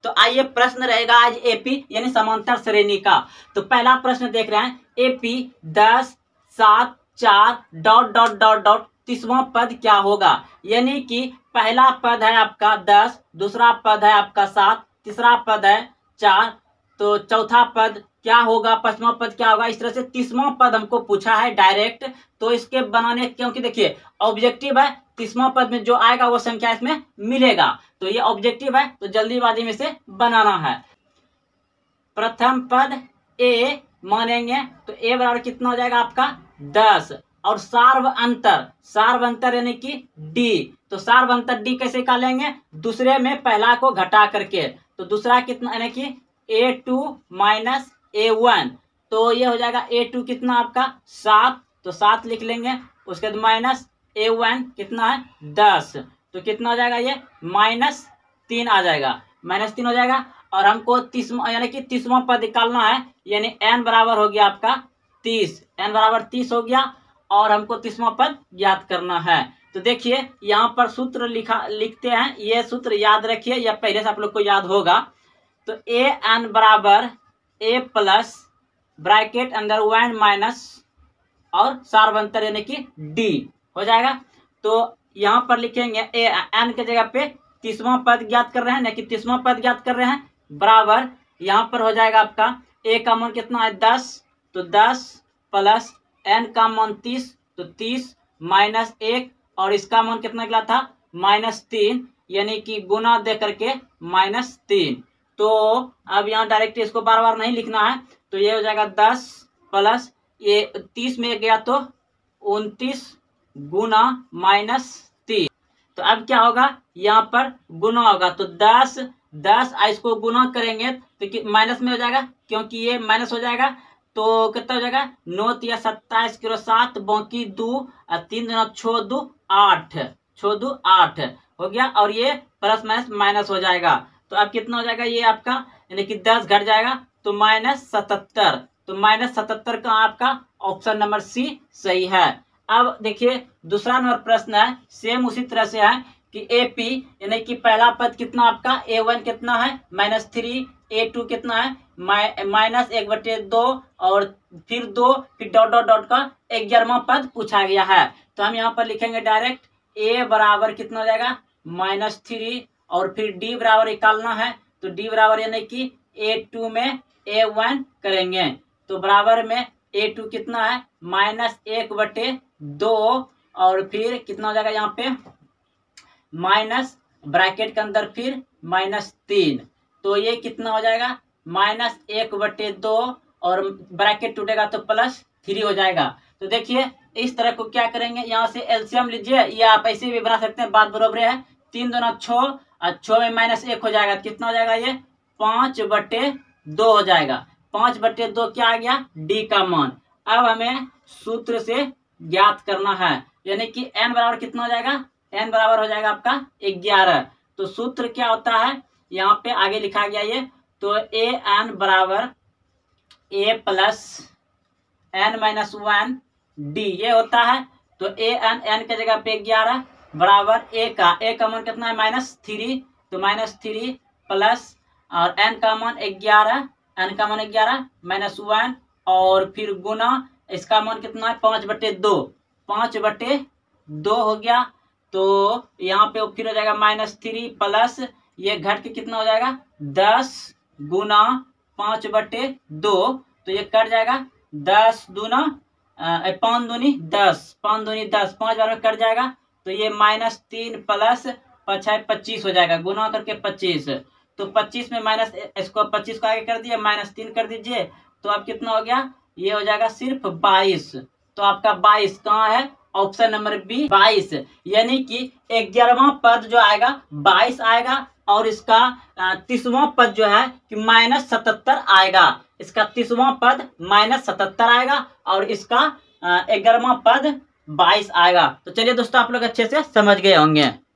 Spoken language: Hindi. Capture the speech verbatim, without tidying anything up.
तो आइए प्रश्न रहेगा आज एपी यानी समांतर श्रेणी का। तो पहला प्रश्न देख रहे हैं, एपी दस सात चार डॉट डॉट डॉट डॉट तीसवां पद क्या होगा। यानी कि पहला पद है आपका दस, दूसरा पद है आपका सात, तीसरा पद है चार, तो चौथा पद क्या होगा, पांचवा पद क्या होगा। इस तरह से तीसवां पद हमको पूछा है डायरेक्ट। तो इसके बनाने, क्योंकि देखिए ऑब्जेक्टिव है, तीसवां पद में जो आएगा वो संख्या इसमें मिलेगा, तो ये ऑब्जेक्टिव है, तो जल्दीबाजी में से बनाना है। प्रथम पद ए मानेंगे तो ए बराबर कितना हो जाएगा आपका दस, और सार्व अंतर, सार्व अंतर यानी कि डी, तो सार्व अंतर डी कैसे निकालेंगे, दूसरे में पहला को घटा करके। तो दूसरा कितना यानी कि a two minus a one, तो ये हो जाएगा ए टू कितना आपका सात, तो सात लिख लेंगे। उसके बाद माइनस ए वन कितना है दस, तो कितना हो जाएगा ये माइनस तीन आ जाएगा, माइनस तीन हो जाएगा। और हमको तीसवा यानी कि तीसवां पद निकालना है, यानी एन बराबर हो गया आपका तीस, एन बराबर तीस हो गया, और हमको तीसवां पद ज्ञात करना है। तो देखिए यहाँ पर सूत्र लिखा लिखते हैं, ये सूत्र याद रखिए, या पहले से आप लोग को याद होगा। तो ए एन बराबर ए प्लस ब्रैकेट अंदर वन माइनस और सार्वंतर यानी कि डी हो जाएगा। तो यहाँ पर लिखेंगे ए एन के जगह पे तीसवां पद ज्ञात कर रहे हैं, ना कि तीसवां पद ज्ञात कर रहे हैं, बराबर यहाँ पर हो जाएगा आपका ए का मान कितना है दस, तो दस प्लस एन का मान तीस, तो तीस माइनस एक, और इसका मान कितना निकला था माइनस तीन, यानी कि गुना दे करके माइनस तीन। तो अब यहाँ डायरेक्ट इसको बार बार नहीं लिखना है, तो ये हो जाएगा दस प्लस ये तीस में गया तो उनतीस गुना माइनस तीन। तो अब क्या होगा, यहाँ पर गुना होगा, तो दस दस इसको गुना करेंगे तो माइनस में हो जाएगा, क्योंकि ये माइनस हो जाएगा, तो कितना हो जाएगा नौ या सत्ताईस किलो सात, बाकी दो और तीन दिन छो दो आठ, छो दो आठ हो गया, और ये प्लस माइनस माइनस हो जाएगा। तो अब कितना हो जाएगा ये आपका, यानी कि दस घट जाएगा तो माइनस सतहत्तर, तो माइनस सतहत्तर का आपका ऑप्शन नंबर सी सही है। अब देखिए दूसरा नंबर प्रश्न है, सेम उसी तरह से है कि ए पी यानी कि पहला पद कितना आपका ए वन कितना है माइनस थ्री, ए टू कितना है माइनस एक बटे दो, और फिर दो, फिर डॉट डॉट डॉट का ग्यारहवां पद पूछा गया है। तो हम यहाँ पर लिखेंगे डायरेक्ट ए बराबर कितना हो जाएगा माइनस थ्री, और फिर डी बराबर निकालना है, तो डी बराबर यानी कि ए टू में ए वन करेंगे, तो बराबर में ए टू कितना है माइनस एक बटे दो, और फिर कितना हो जाएगा यहाँ पे माइनस ब्रैकेट के अंदर फिर माइनस तीन, तो ये कितना हो जाएगा माइनस एक बटे दो, और ब्रैकेट टूटेगा तो प्लस थ्री हो जाएगा। तो देखिए इस तरह को क्या करेंगे, यहाँ से एलसीएम लीजिए, या आप ऐसे भी बना सकते हैं, बात बराबर है, तीन दोनों छो, और छो में माइनस एक हो जाएगा, कितना हो जाएगा ये पांच बटे दो हो जाएगा, पांच बटे दो क्या आ गया डी का मान। अब हमें सूत्र से ज्ञात करना है, यानी कि एन बराबर कितना हो जाएगा, एन बराबर हो जाएगा आपका ग्यारह। तो सूत्र क्या होता है यहाँ पे आगे लिखा गया ये, तो ए एन बराबर a plus n minus one d ये होता है। तो ए एन एन के जगह पे ग्यारह बराबर ए का, ए का मान कितना है माइनस थ्री, तो माइनस थ्री प्लस और एन का मान ग्यारह, एन का मान ग्यारह माइनस वन, और फिर गुना इसका मान कितना है पाँच बटे दो, पाँच बटे दो हो गया। तो यहाँ पे फिर हो जाएगा माइनस थ्री प्लस ये घट के कितना हो जाएगा दस गुना पाँच बटे दो, तो ये कट जाएगा दस दूना पाँच दूनी दस, पाँच दूनी दस, पाँच बार में कट जाएगा, तो ये माइनस तीन प्लस पचास पच्चीस हो जाएगा, गुना करके पच्चीस, तो पच्चीस में माइनस इसको पच्चीस को आगे कर दिया माइनस तीन कर दीजिए, तो अब कितना हो गया ये हो जाएगा सिर्फ बाईस। तो आपका बाईस कहाँ है ऑप्शन नंबर बी बाईस, यानी कि ग्यारहवां पद जो आएगा बाईस आएगा, और इसका तीसवां पद जो है कि माइनस सतहत्तर आएगा, इसका तीसवां पद माइनस सतहत्तर आएगा, और इसका ग्यारहवां पद बाईस आएगा। तो चलिए दोस्तों आप लोग अच्छे से समझ गए होंगे।